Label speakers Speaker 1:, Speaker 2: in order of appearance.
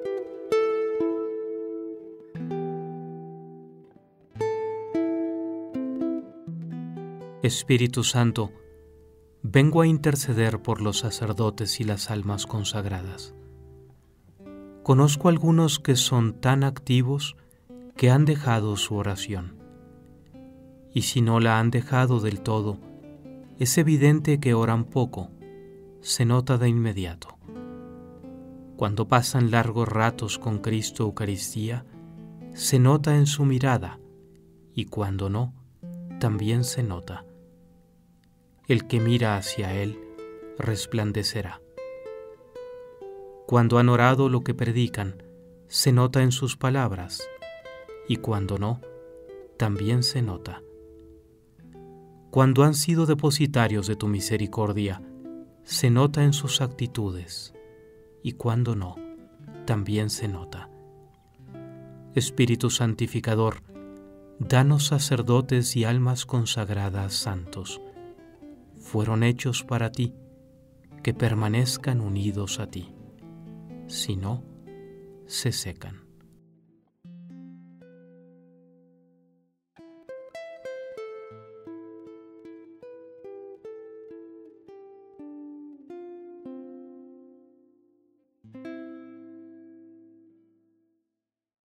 Speaker 1: Espíritu Santo, vengo a interceder por los sacerdotes y las almas consagradas. Conozco algunos que son tan activos que han dejado su oración. Y si no la han dejado del todo, es evidente que oran poco, se nota de inmediato. Cuando pasan largos ratos con Cristo Eucaristía, se nota en su mirada, y cuando no, también se nota. El que mira hacia Él resplandecerá. Cuando han orado lo que predican, se nota en sus palabras, y cuando no, también se nota. Cuando han sido depositarios de tu misericordia, se nota en sus actitudes, y cuando no, también se nota. Espíritu Santificador, danos sacerdotes y almas consagradas santos. Fueron hechos para ti, que permanezcan unidos a ti. Si no, se secan.